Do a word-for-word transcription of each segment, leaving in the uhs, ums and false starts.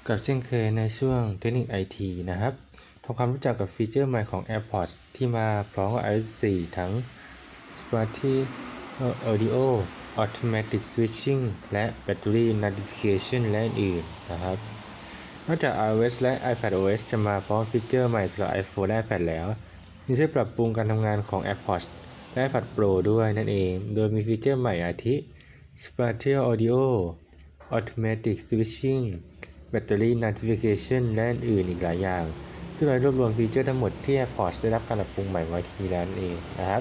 กับเช่นเคยในช่วงเทคนิค ไอ ที นะครับทำความรู้จักกับฟีเจอร์ใหม่ของ AirPods ที่มาพร้อมกับ ไอ โอ เอส โฟร์ ทั้ง Spatial Audio Automatic Switching และ Battery Notification และอื่นๆนะครับนอกจาก iOS และ iPadOS จะมาพร้อมฟีเจอร์ใหม่สำหรับ iPhone และ iPad แล้วยังช่วยปรับปรุงการทำงานของ AirPods และ iPad Pro ด้วยนั่นเองโดยมีฟีเจอร์ใหม่อาทิ Spatial Audio Automatic Switching Battery Notification และอื่นอีกหลายอย่างซึ่งเรารวบรวมฟีเจอร์ทั้งหมดที่ AirPods ได้รับการปรับปรุงใหม่ไว้ทีแล้วนั่นเองนะครับ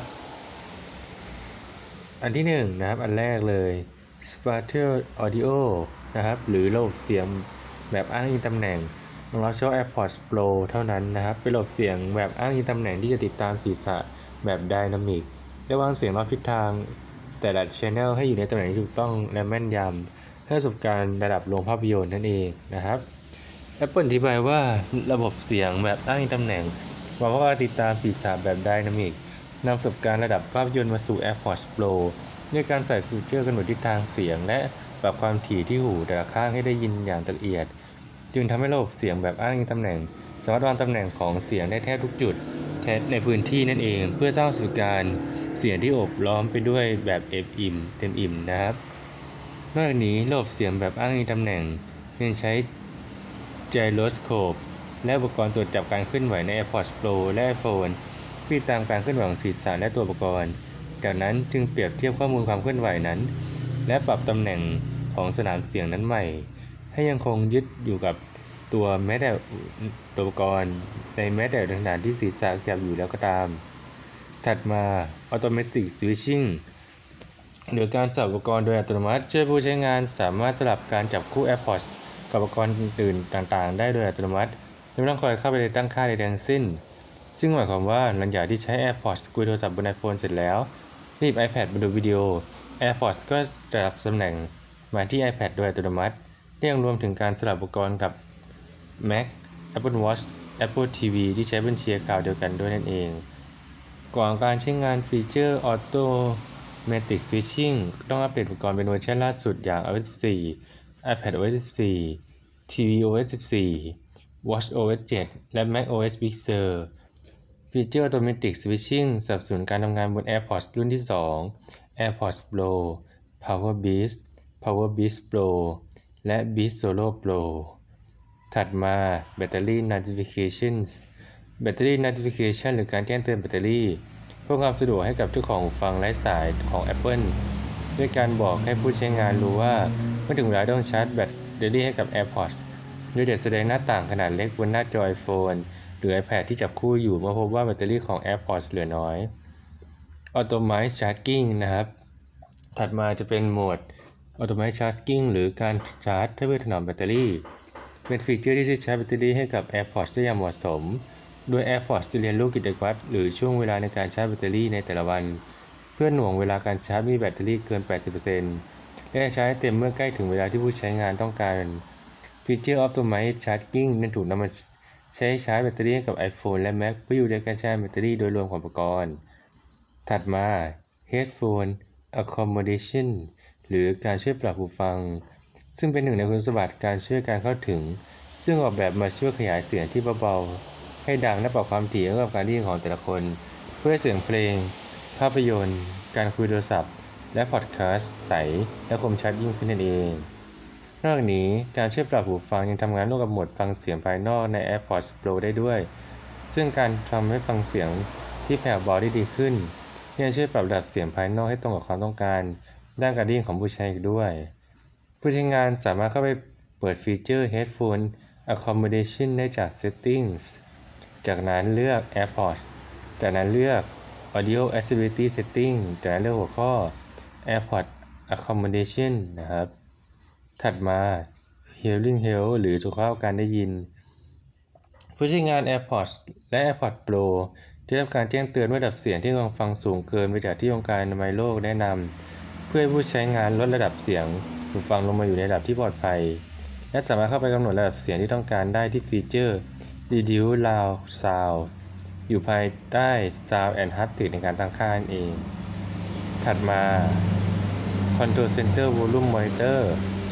อันที่หนึ่งนะครับอันแรกเลย Spatial Audio นะครับหรือระบบเสียงแบบอ้างอิงตำแหน่งของเราใช้ AirPods Pro เท่านั้นนะครับเป็นระบบเสียงแบบอ้างอิงตำแหน่งที่จะติดตามศีรษะแบบไดนามิกและวางเสียงรอบทิศทางแต่ละ channel ให้อยู่ในตำแหน่งที่ถูกต้องและแม่นยำให้ประสบการณ์ระดับโรงภาพยนตร์นั่นเองนะครับ Apple อธิบายว่าระบบเสียงแบบอ้างอิงตำแหน่งหวังว่าติดตามศีรษะแบบไดนามิกนำประสบการณ์ระดับภาพยนตร์มาสู่ AirPods Pro ด้วยการใส่ฟีเจอร์กำหนดทิศทางเสียงและปรับความถี่ที่หูแต่ละข้างให้ได้ยินอย่างละเอียดจึงทำให้ระบบเสียงแบบอ้างอิงตำแหน่งสามารถวางตำแหน่งของเสียงได้แทบทุกจุดในพื้นที่นั่นเองเพื่อสร้างประสบการณ์เสียงที่โอบล้อมไปด้วยแบบเต็มอิ่มเต็มอิ่มนะครับนอกจากนี้ระบบเสียงแบบอ้างอิงตำแหน่งยังใช้ Gyroscope และอุปกรณ์ตรวจจับการเคลื่อนไหวใน AirPods Pro และ iPhone เพื่อติดตามการเคลื่อนไหวของศีรษะและตัวอุปกรณ์จากนั้นจึงเปรียบเทียบข้อมูลความเคลื่อนไหวนั้นและปรับตำแหน่งของสนามเสียงนั้นใหม่ให้ยังคงยึดอยู่กับตัวแม้แต่อุปกรณ์ในแม้แต่ขณะที่ศีรษะขยับอยู่แล้วก็ตามถัดมา Automatic Switching หรือการสลับอุปกรณ์โดยอัตโนมัติช่วยผู้ใช้งานสามารถสลับการจับคู่ AirPods กับอุปกรณ์อื่นต่างๆได้โดยอัตโนมัติไม่ต้องคอยเข้าไปตั้งค่าใดๆทั้งสิ้นซึ่งหมายความว่าหลังจากที่ใช้ AirPods คุยโทรศัพท์บน iPhone เสร็จแล้วรีบ iPad มาดูวิดีโอ AirPods ก็จะรับตำแหน่งมาที่ iPad โดยอัตโนมัติเรียกรวมถึงการสลับอุปกรณ์กับ Mac Apple Watch Apple ที วี ที่ใช้บัญชีคลาวด์เดียวกันด้วยนั่นเองก่อนการใช้งานฟีเจอร์ Automatic Switching ต้องอัปเดตอุปกรณ์เป็นเวอร์ชันล่าสุดอย่าง iOS สิบสี่ iPadOS สิบสี่ tvOS สิบสี่ watchOS เจ็ด และ macOS Big Sur ฟีเจอร์ Automatic Switching สนับสนุนการทำงานบน AirPods รุ่นที่สอง AirPods Pro Powerbeats Powerbeats Pro และ Beats Solo Pro ถัดมา Battery Notifications Battery Notification หรือการแจ้งเตือนแบตเตอรี่เพื่อความสะดวกให้กับเจ้าของหูฟังไร้สายของ Apple ด้วยการบอกให้ผู้ใช้งานรู้ว่าเมื่อถึงเวลาต้องชาร์จแบตเตอรี่ให้กับ AirPods โดยจะแสดงหน้าต่างขนาดเล็กบนหน้าจอ iPhone หรือ iPad ที่จับคู่อยู่เมื่อพบว่าแบตเตอรี่ของ AirPods เหลือน้อย Automatic Charging นะครับถัดมาจะเป็นโหมด Automatic Charging หรือการชาร์จเพื่อถนอมแบตเตอรี่เป็นฟีเจอร์ที่ช่วยชาร์จแบตเตอรี่ให้กับ AirPods ได้อย่างเหมาะสมโดย AirPods จะเรียนรู้กิจวัตรหรือช่วงเวลาในการชาร์จแบตเตอรี่ในแต่ละวันเพื่อหน่วงเวลาการชาร์จมีแบตเตอรี่เกิน แปดสิบเปอร์เซ็นต์ และใช้เต็มเมื่อใกล้ถึงเวลาที่ผู้ใช้งานต้องการฟีเจอร์ Automatic Charging นั้นถูกนำมาใช้ชาร์จแบตเตอรี่กับ iPhone และ Mac เพื่ออยู่ในการชาร์จแบตเตอรี่โดยรวมของอุปกรณ์ถัดมา Headphone Accommodation หรือการช่วยปรับหูฟังซึ่งเป็นหนึ่งในคุณสมบัติการช่วยการเข้าถึงซึ่งออกแบบมาช่วยขยายเสียงที่เบาๆให้ดังและปรับความถี่ให้กับการได้ยินของแต่ละคนเพื่อให้เสียงเพลงภาพยนตร์การคุยโทรศัพท์และพอดแคสต์ใสและคมชัดยิ่งขึ้นนั่นเองนอกจากนี้การช่วยปรับหูฟังยังทำงานร่วมกับโหมดฟังเสียงภายนอกใน AirPods Pro ได้ด้วยซึ่งการทำให้ฟังเสียงที่แผ่วเบาได้ดีขึ้นยังช่วยปรับระดับเสียงภายนอกให้ตรงกับความต้องการด้านการได้ยินของผู้ใช้อีกด้วยผู้ใช้งานสามารถเข้าไปเปิดฟีเจอร์ Headphone Accommodation ได้จาก Settings จากนั้นเลือก AirPods จากนั้นเลือก Audio Accessibility Setting จากนั้นเลือกหัวข้อ AirPods Accommodation นะครับถัดมา Hearing Health หรือสุขภาพการได้ยินผู้ใช้งาน AirPods และ AirPods Pro ได้รับการแจ้งเตือนว่าระดับเสียงที่กำลังฟังสูงเกินไปจากที่องค์การอนามัยโลกแนะนำเพื่อให้ผู้ใช้งานลดระดับเสียงหูฟังลงมาอยู่ในระดับที่ปลอดภัยและสามารถเข้าไปกำหนดระดับเสียงที่ต้องการได้ที่ฟีเจอร์ Reduce Loud Sound อยู่ภายใต้ Sound and Haptics ในการตั้งค่านั่นเองถัดมา Control Center Volume Monitor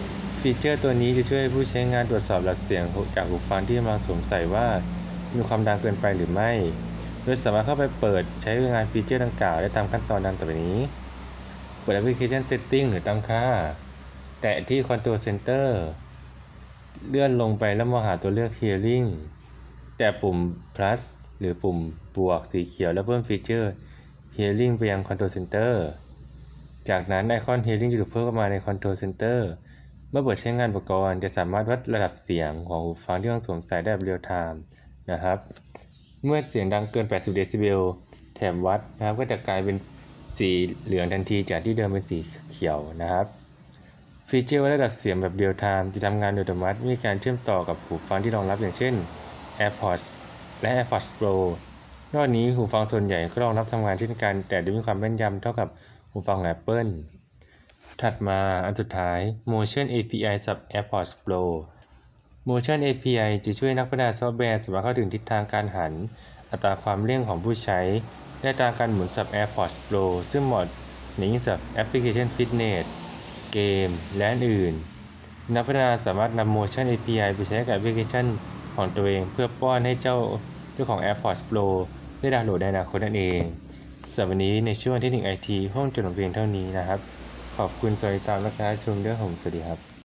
ฟีเจอร์ตัวนี้จะช่วยให้ผู้ใช้งานตรวจสอบระดับเสียงจากหูฟังที่กำลังสวมใส่ว่ามีความดังเกินไปหรือไม่โดยสามารถเข้าไปเปิดใช้งานฟีเจอร์ดังกล่าวได้ตามขั้นตอนดังต่อไปนี้เปิดแอปพลิเคชัน Setting หรือตั้งค่าแตะที่ Control Center เลื่อนลงไปแล้วมองหาตัวเลือก Hearing แตะปุ่ม plus หรือปุ่มบวกสีเขียวแล้วเพิ่มฟีเจอร์ Hearing ไปยัง Control Center จากนั้นไอคอน Hearing จะถูกเพิ่มเข้ามาใน Control Center เมื่อเปิดใช้งานอุปกรณ์จะสามารถวัดระดับเสียงของหูฟังที่กำลังสวมใส่ได้แบบเรียลไทม์นะครับเมื่อเสียงดังเกินแปดสิบเดซิเบลแถบวัดนะครับก็จะกลายเป็นสีเหลืองทันทีจากที่เดิมเป็นสีเขียวนะครับฟีเจอร์วัดระดับเสียงแบบเรียลไทม์จะทำงานโดยอัตโนมัติมีการเชื่อมต่อกับหูฟังที่รองรับอย่างเช่น AirPods และ AirPods Pro นอกนี้หูฟังส่วนใหญ่ก็รองรับทำงานเช่นกันแต่ด้วยมีความแม่นยำเท่ากับหูฟัง Apple ถัดมาอันสุดท้าย Motion เอ พี ไอ สำหรับ AirPods Pro Motion เอ พี ไอ จะช่วยนักพัฒนาซอฟต์แวร์สามารถเข้าถึงทิศทางการหันอัตราความเร่งของผู้ใช้และอัตราการหมุนสำหรับ AirPods Pro ซึ่งเหมาะอย่างยิ่งสำหรับแอปพลิเคชันฟิตเนสเกมและอื่นนักพัฒนาสามารถนำ Motion เอ พี ไอ ไปใช้กับแอปพลิเคชันของตัวเองเพื่อป้อนให้เจ้าเจ้าของ AirPods Pro ได้ดาวน์โหลดในอนาคตนั่นเองสำหรับวันนี้ในช่วงเทคนิคไอทีห้องจดเพียงเท่านี้นะครับขอบคุณสำหรับติดตามและการชมด้วยผมสวัสดีครับ